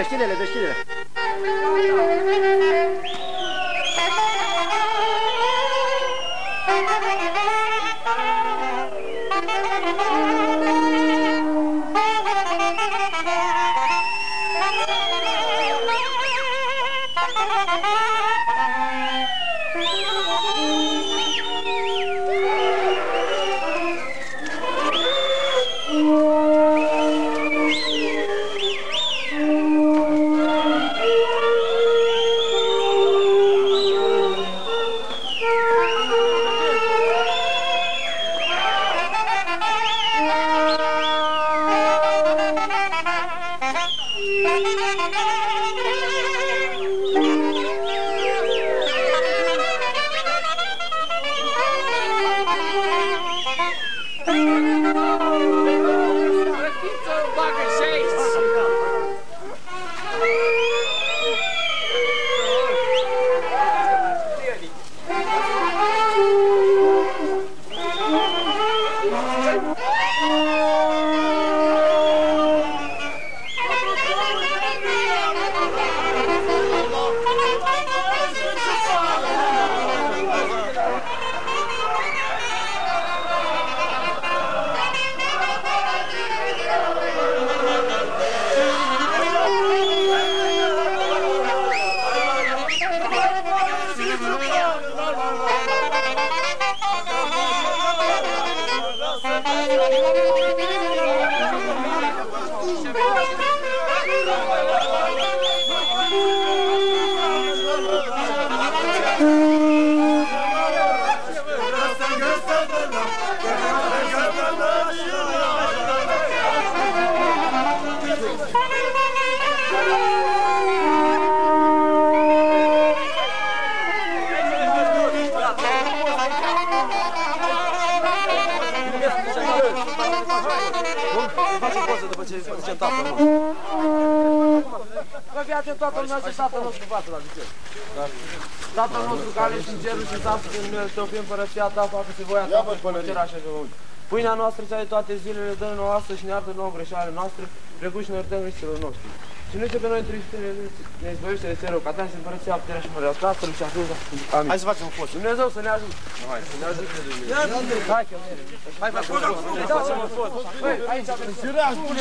Dă-știnele, dă-știnele. Toată lumea ce Tatăl nostru față la Dumnezeu. Tatăl nostru care ești în cerul și s-a în numele Tău, fie împărăția Ta, facă-se voia Ta, până cer așa pe pământ. Pâinea noastră cea de toate zilele, dă-ne nouă astăzi și ne iartă nouă greșelile noastre, precum și ne iertăm greșelilor noștri. Și nu ce pe noi întâlniște, ne izbăvește de țără, ca Ta să împărăția puterea și mărerea Tatălui și a Fiului. Amin. Hai să facem un post. Dumnezeu să ne ajute. Hai, să ne ajute Dumnezeu. Hai, că hai, facem un post. Băi, aici avem. Zirea, spune.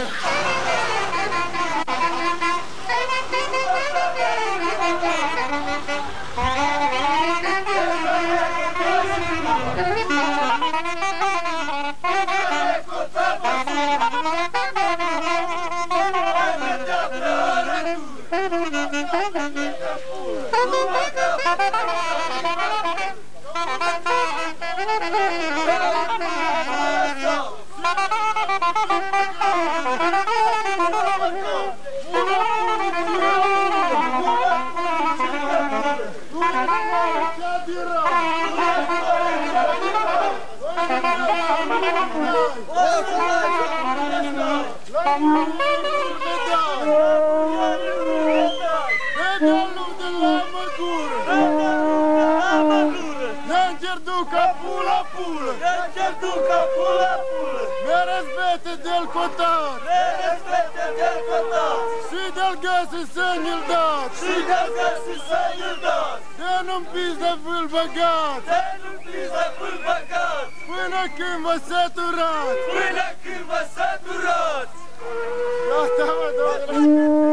Până când vă saturați! Până când vă saturați! Gata, mă, doamne!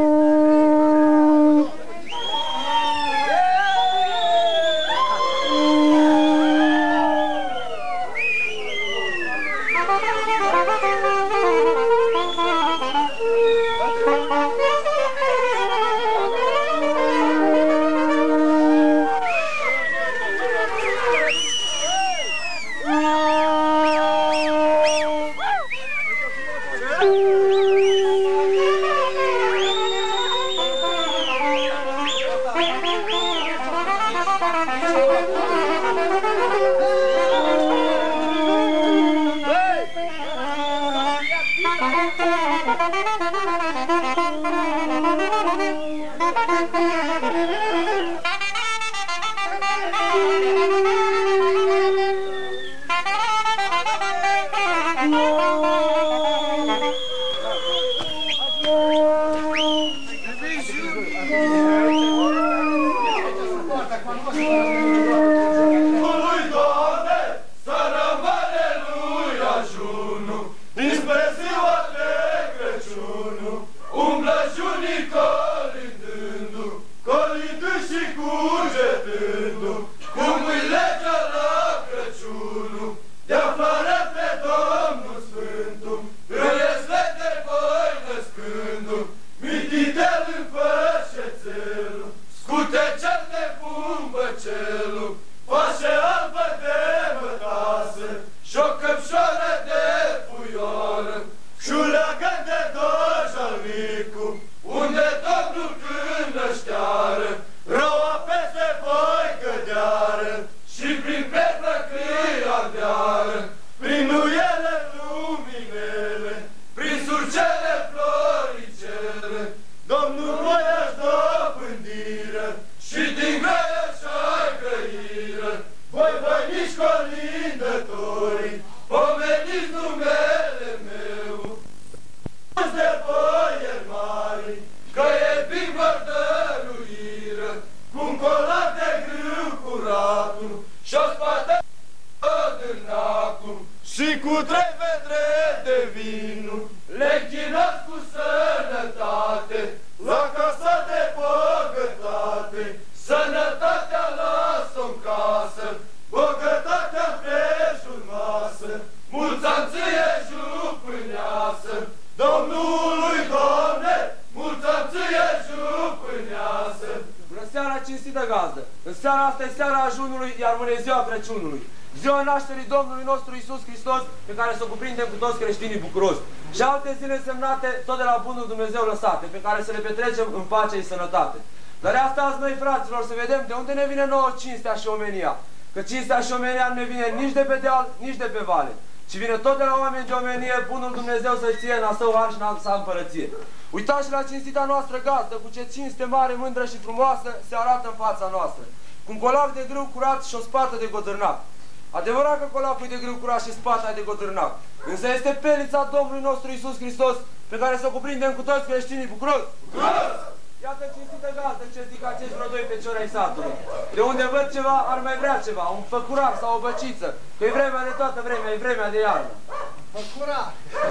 știți numele meu, de boieri mari, că e bine dăruiră, cu-n colat de grâu curatul și-o spate din acum, și cu 3 vedre de vinul, le închinați cu sănătate, la casa de bogătate, sănătatea lasă-o în casă, bogătatea prejur masă, mulți ani ție jupâneasă, Domnului, Doamne, mulți ani ție jupâneasă. Bună seara, cinstită gazdă! În seara asta e seara ajunului, iar mâine e ziua Crăciunului. Ziua nașterii Domnului nostru Iisus Hristos, pe care să o cuprindem cu toți creștinii bucuroși. Și alte zile semnate tot de la Bunul Dumnezeu lăsate, pe care să le petrecem în pace și sănătate. Dar asta azi, noi fraților, să vedem de unde ne vine nouă cinstea și omenia. Că cinstea și omenia nu ne vine nici de pe deal, nici de pe vale, ci vine tot de la oameni de omenie, Bunul Dumnezeu să-și ție în a său har și în a sa împărăție. Uitați la cinstita noastră gazdă, cu ce cinste mare, mândră și frumoasă se arată în fața noastră. Cu un colac de grâu curat și o spată de godârnac. Adevărat că colacul de grâu curat și spata de godârnac, însă este pelița Domnului nostru Iisus Hristos, pe care să o cuprindem cu toți creștinii bucuroși. Iată, cinstită gazdă, ce zic acești vreo 2 feciori ai satului. De unde văd ceva, ar mai vrea ceva, un făcurac sau o băciță, că e vremea de toată vremea, e vremea de iarnă. Făcurac!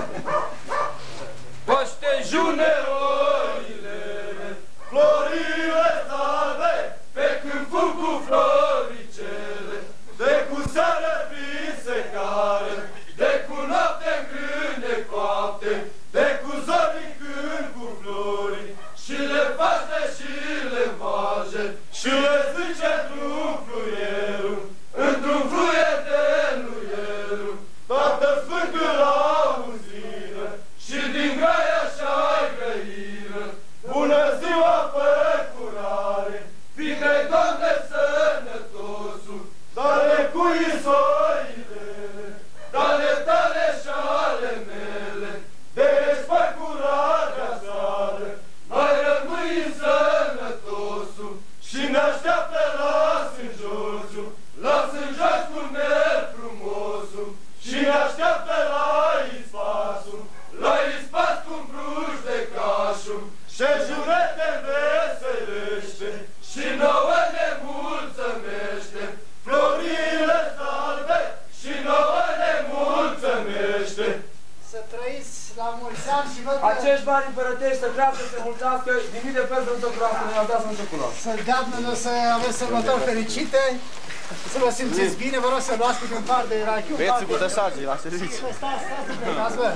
Păștejune oile, florile salve, pe câmpul cu floricele, de cu seară vise care, de cu noapte în grâne coapte, de cu zori când cu flori, și le faște și le vage, și le zice într-un fluierul, într-un fluier de nuierul, toată sfântul auzină, și din graia așa-i grăină, bună ziua păcurare, fică-i Doamne sănătosul, dale cu isorile, dale tale și ale mele, de-și păcurarea seară, mai rămâi sănătosul, și ne așteaptă las în josul, las în jos cu merg frumosul, și ne așteaptă la ispasul, la ispas cu-n bruș de cașul, și jurete veselește, și nouă ne mulțămește, florile salve, și nouă ne mulțămește. Să trăiți la mulți ani și văd că... Acești mari împărătești să treacă, să mulțească, din mii de fel să nu se cunoască, ne-au dat să nu se cunoască. Să deamnă, să aveți sărbători fericite, să vă simțiți bine, vă rog să luați câte un par de rachiu. Beți cu tăsagii la serviciu. Stați, plecați, bă.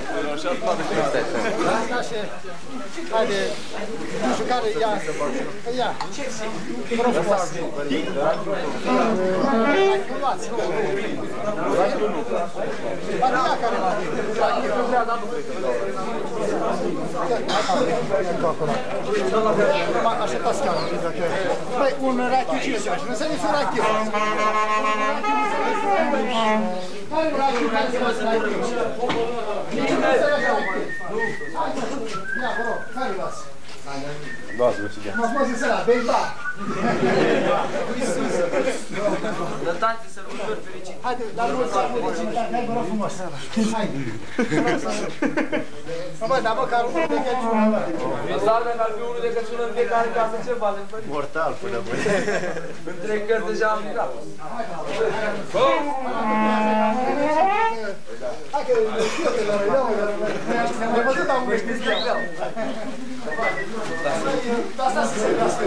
Așa, haide, nu știu care, ia, vă rog frumos. Rachiu luați, nu. Ba nu ia care la rachiu. Nu vrea, dar nu cred că așteptați chiar. Băi, un rachiu, cine se face? Nu înseamnă un rachiu. Care un rachiu care se face rachiu? Cine se face rachiu? Ia, vă rog, care luați? Luați, vă știu. M-a spus ăla, Beiba. Lătați sărbători fericite. Haide, la mulți ani fericite. Hai, vă rog frumos. Hai. Bă, dar măcar unul de Crăciun. Lăsați că ar fi unul de Crăciun în fiecare casă, ce facem? Mortal până mâine. Între cărți deja am mirat. Hai că știu că le dau. Ne văzut am știți că vreau. Asta să se crească.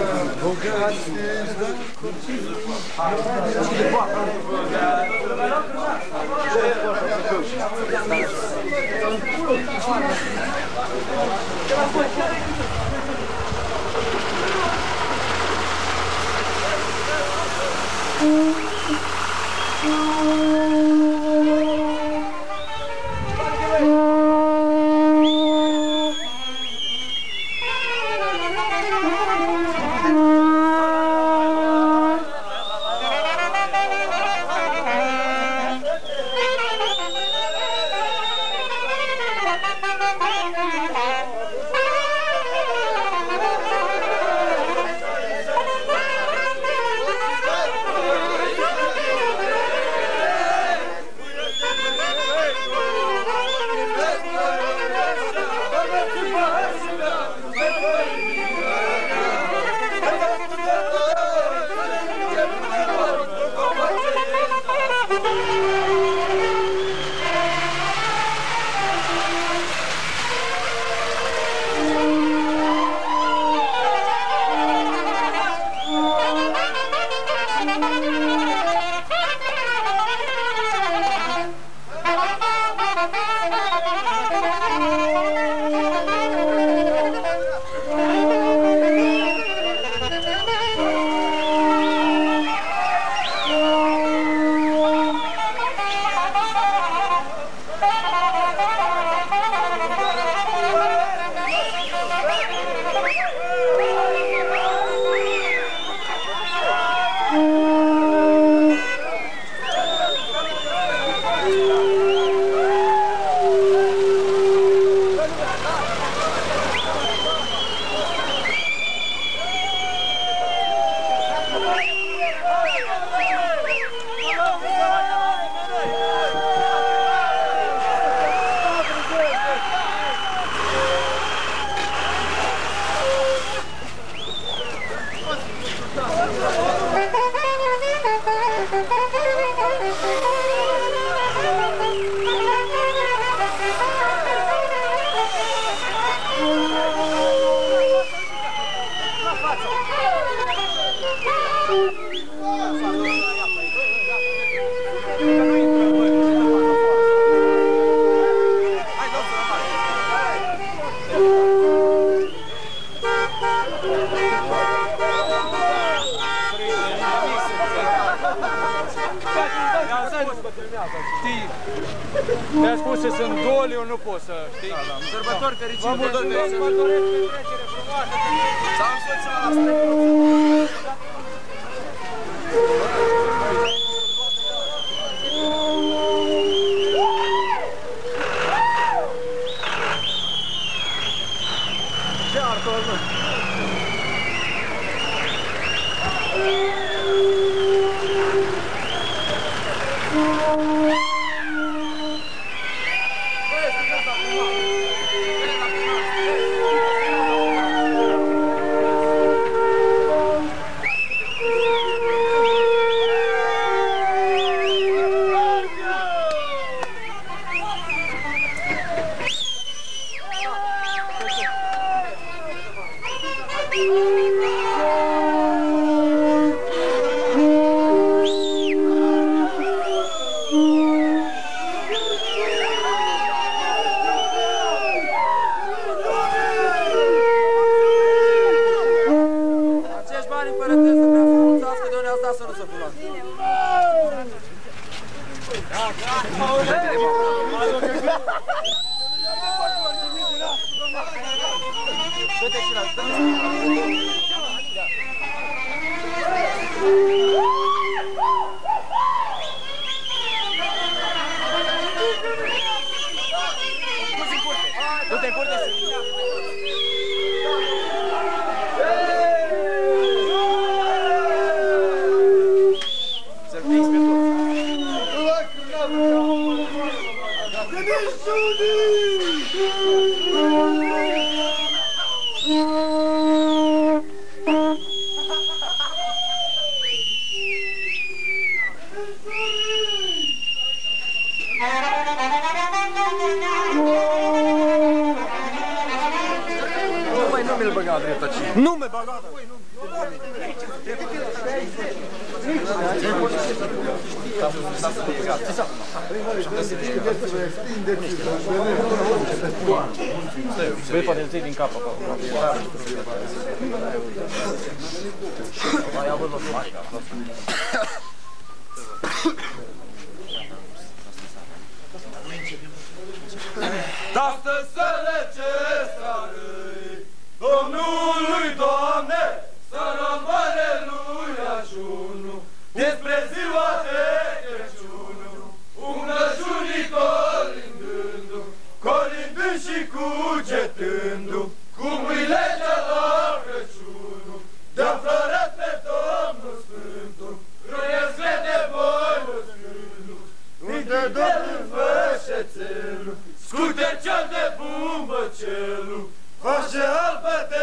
spuse sunt doli, eu nu pot să știi. Sărbători fericite! Vă mulțumesc, vă doresc petrecere frumoasă! S-am soțit la asta! Ce arcol, nu? Nu me bagada! Băi, poate îl ții din cap acolo. Mai avut loc. Dastă săle ce sarăi, Domnului, Doamne, să rămâne lui ajunul, despre ziua de Crăciunul, un ajunitor lindându, colindând și cugetându, cum îi legea la Crăciunul, de-a flărat pe Domnul Sfântul, roiesc de voi măscându, uite Domnul vășețelul, scute cel de bumbăcelul, face albă de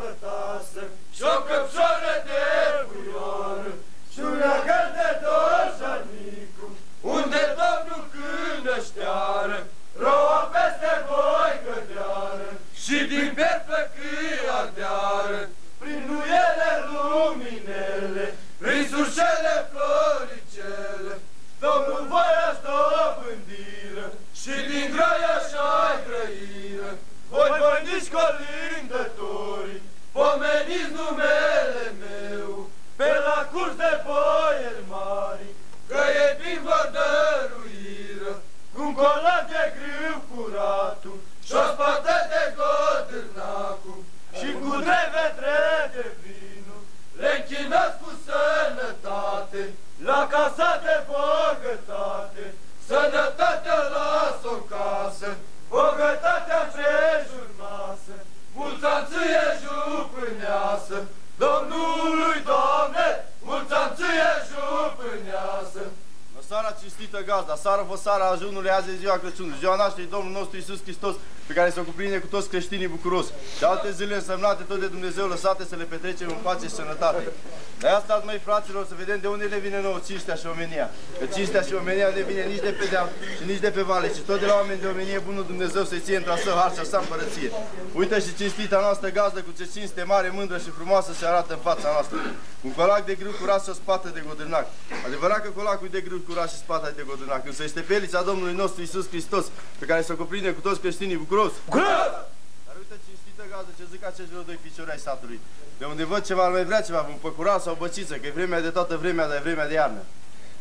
mătasă și-o căpșoară de puioară și un leagăr de dojarnicu, unde Domnul câneșteară, roa peste voi gădeară și din pierd plăcâi ardeară, prin nuiele luminele, prin sușele floricele, Domnul voia-și dobândiră și din graia și-ai grăiră. Voi voinici colindătorii, pomeniți numele meu, pe la curs de boieri mari, că e bine vă dăruiră, cu un colac de grâu curatul și o spată de godârnacul și cu 3 vetre de vinul, le închinați cu sănătate, la casa de bogătate, sănătatea lasă-o în casă, bogătatea prejur masă, mulți ani ție jupâneasă, Domnului, Doamne, mulți ani ție jupâneasă. Seara cinstită gazda, seară fă seara ajunului, azi e ziua Crăciunului, ziua nașterii Domnului nostru Iisus Hristos, pe care se cuprinde cu toți creștinii bucuros. Și alte zile însemnate tot de Dumnezeu lăsate să le petrecem în pace și sănătate. De asta, măi fraților, să vedem de unde ne vine nouă cinstea și omenia. Că cinstea și omenia ne vine nici de pe deal și nici de pe vale, ci tot de la oameni de omenie bunul Dumnezeu să-i ție într-a său har și a sa împărăție. Uite și cinstita noastră gazdă cu ce cinste mare, mândră și frumoasă se arată în fața noastră. Un colac de grâu curat și o spată de godârnac. Adevărat că colacul e de grâu curat și spata de godârnac, însă este pelița Domnului nostru Iisus Hristos, pe care se cuprinde cu toți creștinii bucuros. Bucuros! Dar uite cinstită gazdă ce zic acești vreo 2 ficiori ai satului. De unde văd ceva, mai vrea ceva, un păcurat sau băciță, că e vremea de toată vremea, dar e vremea de iarnă.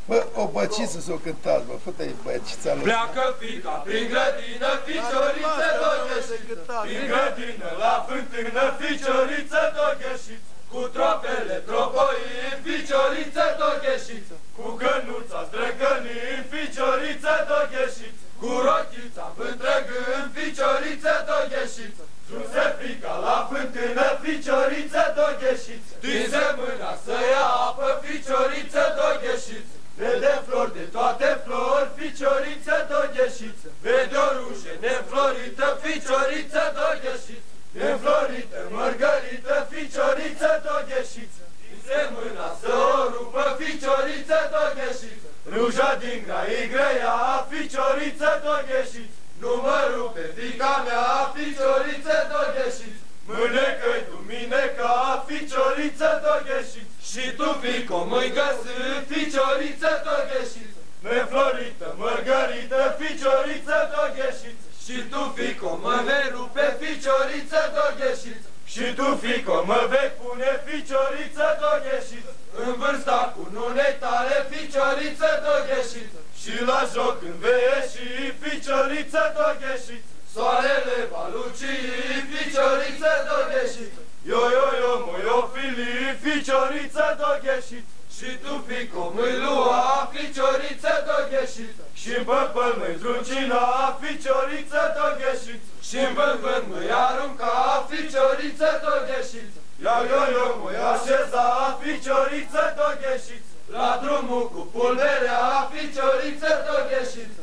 Bă, o băciță s-o cântați, bă, fă-te-i băcița lui. Pleacă fica prin grădină, ficioriță dogheșiță. Prin grădină la fântână, ficioriță dogheșiță. Cu tropele tropoim, ficioriță dogheșiță. Cu cănuța străgănim, ficioriță dogheșiță. Cu rochița vântrăgând, ficioriță dogheșiță. Truse fica la fântână, ficioriță dogheșiță. Tinse mâna să ia apă, ficioriță dogheșiță. Vede flori de toate flori, ficioriță dogheșiță. Vede o rușe neflorită, ficioriță dogheșiță. Neflorită, mărgărită, ficioriță dogheșiță. Tinse mâna să o rupă, ficioriță dogheșiță. Ruja din grai greia, ficioriță dogheșiță. Nu mă rupe fica mea, ficioriță dogheșiță. Mânecă-i dumineca, ficioriță dogheșiță. Și tu, fico, măi găsit, ficioriță dogheșiță. Neflorită, mărgărită, ficioriță dogheșiță. Și tu, fico, mă vei rupe, ficioriță dogheșiță. Și tu, fico, mă vei pune, ficioriță dogheșiță. În vârsta cu nunei tale, ficioriță dogheșiță. Și la joc când vei ieși, ficioriță dogheșiță. Soarele va luci, ficioriță dogheșiță. Yo, mă-i-o fili, ficioriță dogheșiță. Și tu, fico, mâi lua, ficioriță dogheșiță. Și-n păpăl mâi zdruncina, ficioriță dogheșiță. Și-n vânt mâi arunca, ficioriță dogheșiță. Yo, mă-i așeza, ficioriță dogheșiță. La drumul cu pulberea, ficioriță dogheșiță.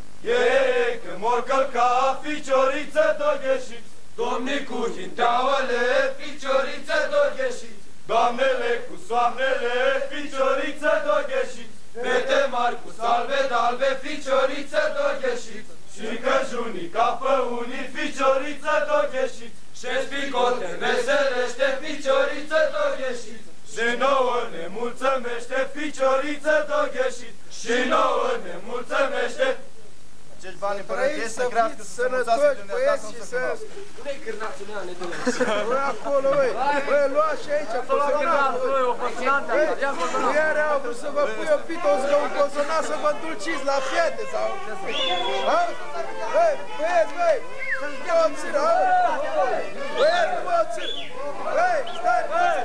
Că mor călca, ficioriță dogheșiță. Domnii cu hinteauăle, ficioriță dogheșiță. Doamnele cu soamnele, ficioriță dogheșiță. Fete mari cu salve d'albe, ficioriță dogheșiță. Și căjunii ca pe unii, ficioriță dogheșiță. Și-ți picote veselește, ficioriță dogheșiță. Și nouă ne mulțămește, ficioriță dogheșiță. Și nouă ne mulțămește. Acești bani părătesc să crească, să sănătoși, băieți, și să... Nu-i cârnați în ea, ne dă. Băi, acolo, băi, băi, luați și aici, cozonați, băi. Nu iar au vrut să vă pui o pită, o să un cozonat să vă dulciți la fiete, sau... Ha? Băi, băieți, băi, să-mi dea o țiră, ha? Băieți, nu mă o țiră. Băi, stai, băi.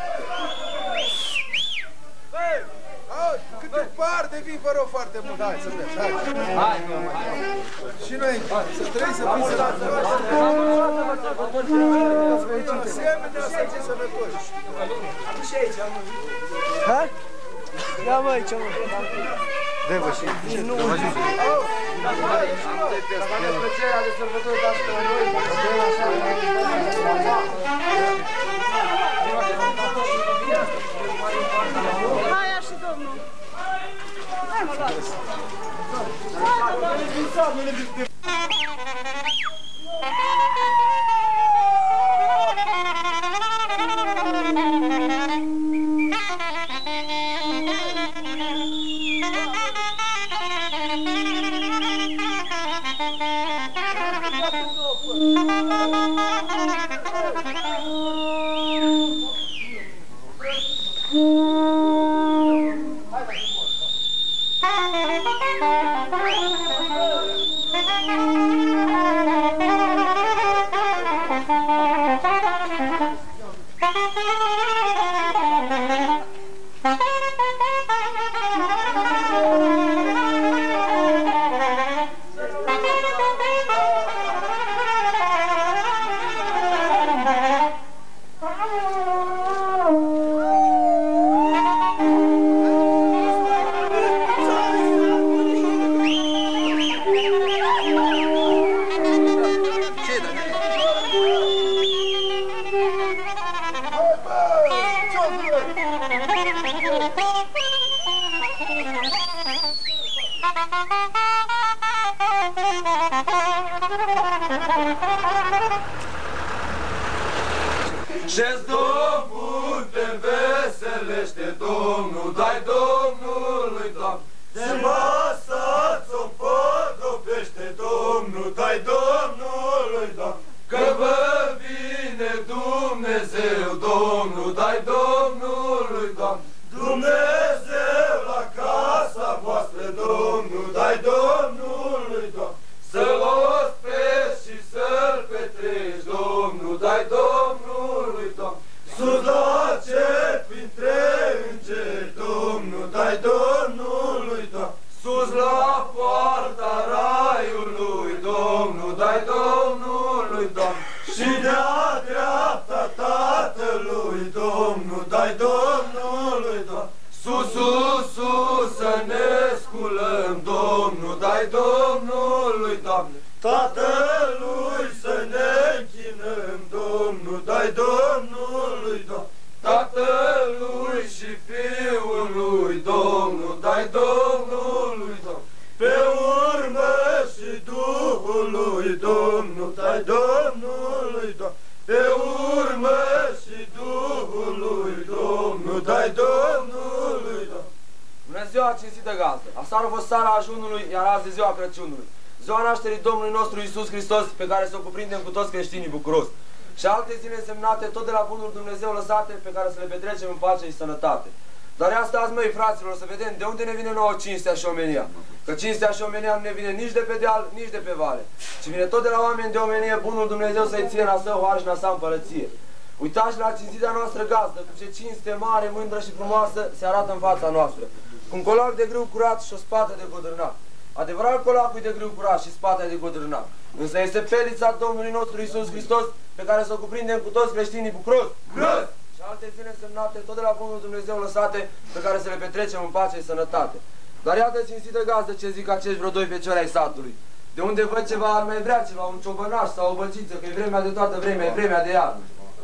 Băi, auzi, cât un par de vin, vă rog foarte mult, hai să vezi, hai. Hai, Și noi, să trăiți, să fiți sănătoși. Asemenea, să fiți sănătoși. Și aici, mă. Ha? Ia mă aici, mă. Dă-vă și... Nu, nu. Am plăcerea de sărbători dați pe la noi. Hai, așa, domnul. Hai, mă, luați. Și-ți Domnul te veselește, Domnul, dai Domnului, Doamne. De masa ți-o podobește, Domnul, dai Domnului, Doamne. Că vă vine Dumnezeu, Domnul, dai Domnului, Doamne. Dumnezeu la casa voastră. dai Domnului, Doamne, și de-a dreapta Tatălui, Domnul, dai Domnului, Doamne. Sus, sus, sus, să ne sculăm, Domnul, dai Domnului, Doamne. Tatălui să ne închinăm, Domnul, dai Domnului, Doamne. Tatălui și Fiului, Domnul, dai Domnului, Doamne. Pe urmă și Duhului, Domnul, dai Domnului, Doamne. Pe urmă și Duhului, Domnul, dai Domnului, Doamne. Bună ziua, cinstită gazdă! Aseară a fost seara ajunului, iar azi e ziua Crăciunului. Ziua nașterii Domnului nostru Iisus Hristos, pe care să o cuprindem cu toți creștinii bucuros. Și alte zile însemnate, tot de la bunul Dumnezeu lăsate, pe care să le petrecem în pace și sănătate. Dar astăzi, măi, fraților, să vedem de unde ne vine nouă cinstea și omenia. Că cinstea și omenia nu ne vine nici de pe deal, nici de pe vale, ci vine tot de la oameni de omenie, bunul Dumnezeu să-i ție în a său har și în a sa împărăție. Uitați la cinstita noastră gazdă, cu ce cinste mare, mândră și frumoasă se arată în fața noastră. Cu un colac de grâu curat și o spată de godârnac. Adevărat, colacul de grâu curat și spata de godârnac. Însă este pelița Domnului nostru Iisus Hristos, pe care să o cuprindem cu toți creștinii bucuros. Și alte zile însemnate, tot de la bunul Dumnezeu lăsate, pe care să le petrecem în pace și sănătate. Dar iată, cinstită gazdă, ce zic acești vreo doi feciori ai satului. De unde văd ceva, ar mai vrea ceva, un ciobănaș sau o bălțiță, că e vremea de toată vremea, e vremea de iarnă.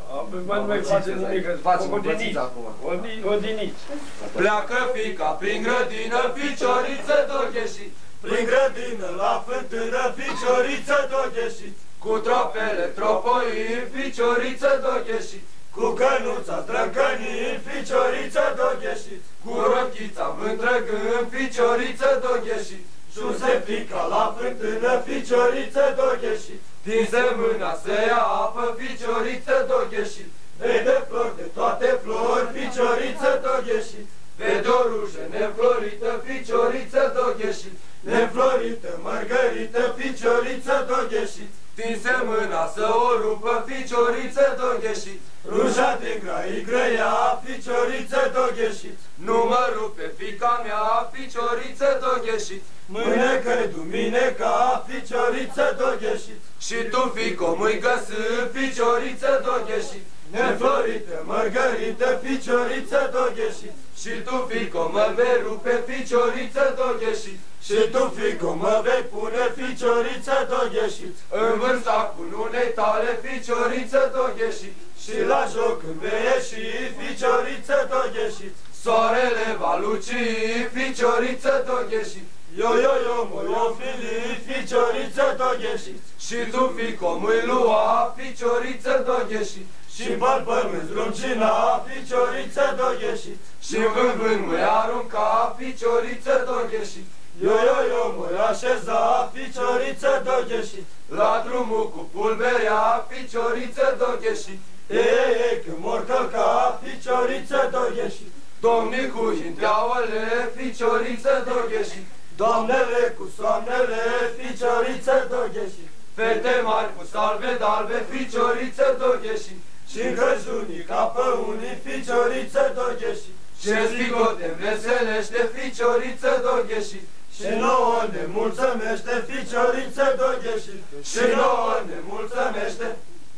Nu mai face nimic, facem o bălțiță acum. Odinici. Pleacă fica prin grădină, ficioriță dogheșit. Prin grădină, la fântână, ficioriță dogheșit. Cu tropele tropoi, ficioriță dogheșit. Cu cănuța străncănii, ficioriță dogheșit. Cu rochița vântrăgând, ficioriță dogheșit. Sus-e fica la fântână, ficioriță dogheșit. Tinse mâna să ia apă, ficioriță dogheșit. Vede flori de toate flori, ficioriță dogheșit. Vede o rujă neînflorită, ficioriță dogheșit. Neînflorită, mărgărită, ficioriță dogheșit. Tinse mâna să o rupă, ficioriță dogheșit. Ruja din grai grăia, ficioriță dogheșit. Nu mă rupe fica mea, ficioriță dogheșit. Mâine-că-i duminica, ficioriță dogheșit. Și tu, fico, mâi găsă, ficioriță dogheșit. Neînflorită, mărgărită, ficioriță dogheșit. Și tu, fico, mă vei rupe, ficioriță dogheșit. Și tu, fico, mă vei pune, ficioriță dogheșit. În vârsta cununei tale, ficioriță dogheșit. Și la joc când vei ieși, ficioriță dogheșit. Soarele va luci, ficioriță dogheșit. Yo, moiofili, ficioriță dogheșit. Și tu, fico, mâi lua, ficioriță dogheșit. Și-n pământ runcina, ficioriță dogheșit. Și-n vânt mâi arunca, ficioriță dogheșit. Yo, măi așeza, ficioriță dogheșit. La drumul cu pulberea, ficioriță dogheșit. Ei, când mor călca, ficioriță dogheșit. Domnii cu hinteauăle, ficioriță dogheșit. Doamnele cu soamnele, ficioriță dogheșit. Fete mari cu salve d'albe, ficioriță dogheșit. Și-n căjunii ca pe unii, ficioriță dogheșit. Ce-ți bigote veselește, ficioriță dogheșit. Și nouă ne mulțămește, ficioriță dogheșit. Și nouă ne mulțămește.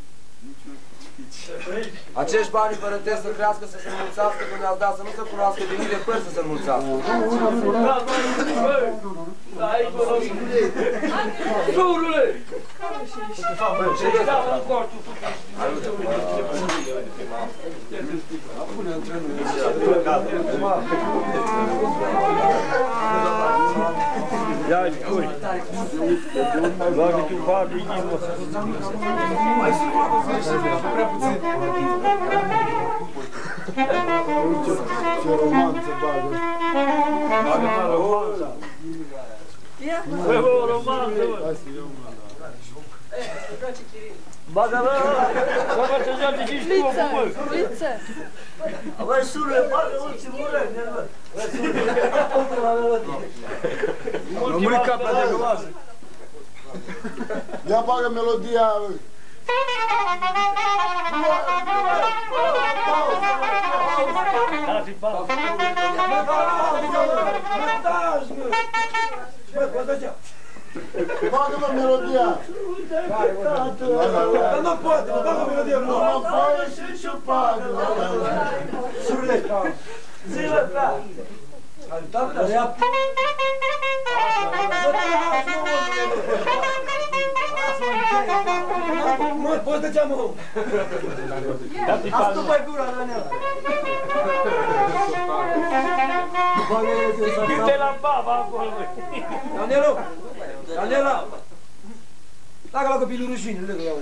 Acești bani împărătesc să crească, să se înmulțească, când ne-ați dat să nu se cunoască de mii de părți să se înmulțească. Jurule! Ia-i, cui! Bagă-te un bagă, inimă! Ce romanță bagă. Bagă-mă romanța! Băi, bă, o romanță, bă! Hai să iau una, da. Bagă-mă! Bagă să joace și știu, bă! Liță! Băi, sură, bagă ultimul rând, bă! Rămâi capea de găloasă. Ia bagă melodia, bă. Dați-i pauză! Bagă-mă melodia! Dar nu poate, mă, bagă melodia, nu! Mă foaie și ciupadă! Surle! Zile, da! Tata, ia... Mă, poți de geamă! Astupă-i gura, Daniela! Du-te la baba acolo, băi! Danielu! Daniela! Tacă la copilul rușine, lângă iau.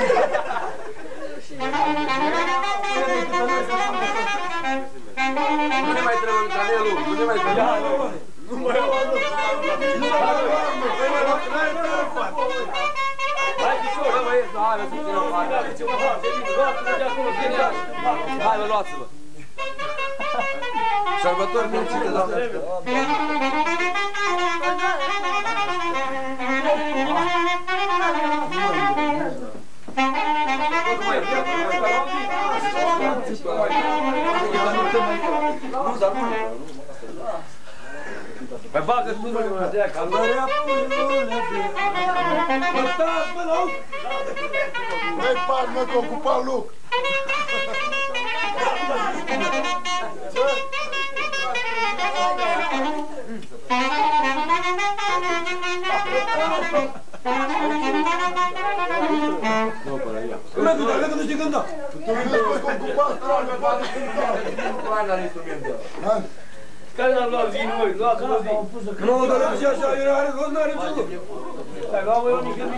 Nu ne mai trebuie, Danielu, nu ne mai trebuie. Nu mai iau, Hai, picior, hai, băieți, hai, lăsați-ne, hai, vă luați-vă. Sărbători fericite, doamne. Păi bagă tu, mă, mă, de acolo. Băi, par, mă, că ocupa loc! Că nu știi când da. Tu vezi că ocupa strane, bani cântare! Hai la instrumente. Care l-am luat vin, măi, luați-mă vin. Nu, dar nu știu așa, eu are rost, n-are ce lucru. Hai, luam eu nici vin.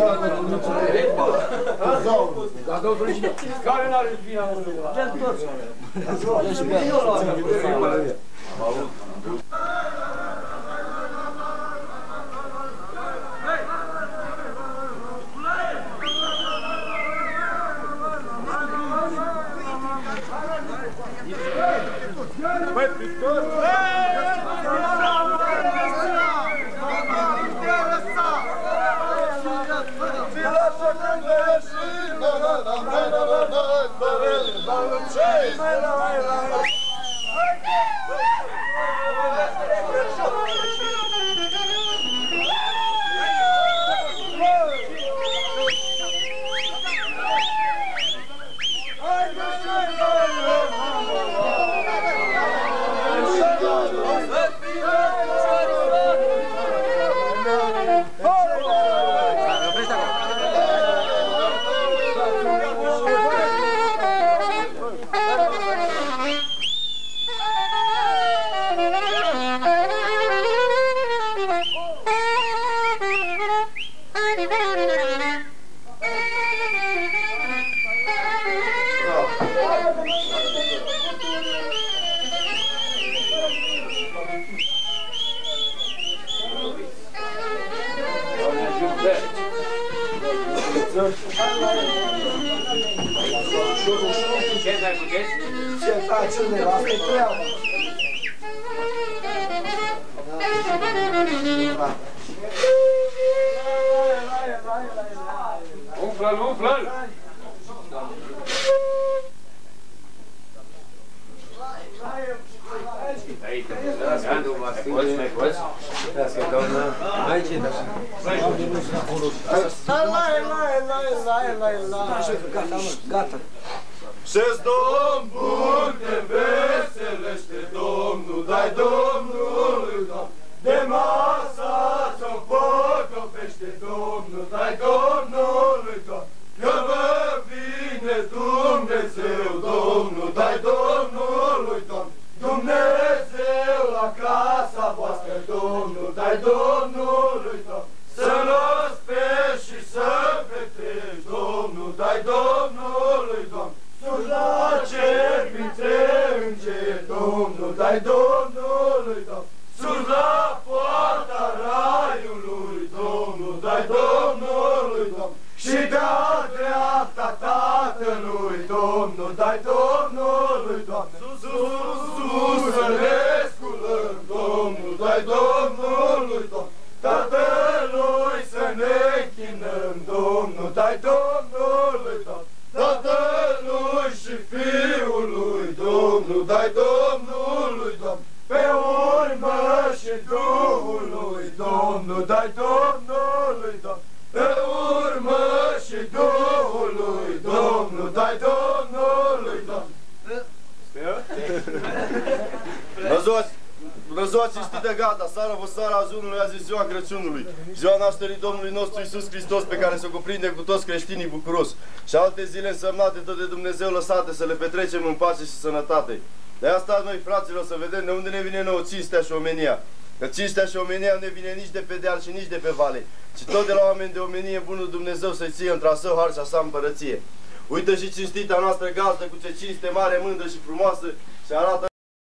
Care n-are vin, amul ăla? Ce-ați toți? Băi, pictor! Ce mai puteți? Ce faci, unde? Asta-i treaba. Umflă-l, umflă-l! Aici, Andu, mai poți? Mulțumesc, doamnă. Aici e, dar... Gata. Și-ți Domn bun, te veselește Domnul, dai Domnului, Doamne, de masa ți-o potopește Domnul, dai Domnului, Doamne, că vă vine Dumnezeu, Domnul, dai Domnului, Doamne, Dumnezeu la casa voastră, Domnul, dai Domnului, Doamne, să-L ospești și să petreci, Domnul, dai Domnului, Doamne, sus la cer printre îngeri, Domnul, dai Domnului, Doamne, sus la poarta raiului, Domnul, dai Domnului, Doamne, și de-a dreapta Tatălui, Domnul, dai Domnului, Doamne, sus răsculăm, Domnul, dai Domnului, Doamne, Tatălui să ne închinăm, Domnul, dai Domnului, Doamne, Tatălui și Fiului, Domnul, dai Domnului, Doamne, pe urmă și Duhului, Domnul, dai Domnului. și Duhului, Domnul, dai Domnului, Domnul. Bună ziua cinstită, gata, seara vă seara ajunului, azi e ziua Crăciunului, ziua nașterii Domnului nostru Iisus Hristos, pe care se cuprinde cu toți creștinii bucuros, și alte zile însemnate tot de Dumnezeu lăsate să le petrecem în pace și sănătate. De asta noi, fraților, să vedem de unde ne vine nouă cinstea și omenia. Că cinstea și omenia nu ne vine nici de pe deal și nici de pe vale, ci tot de la oameni de omenie bunul Dumnezeu să-i ție într-a său har și așa împărăție. Uită și cinstita noastră gazdă cu ce cinste mare, mândră și frumoasă și arată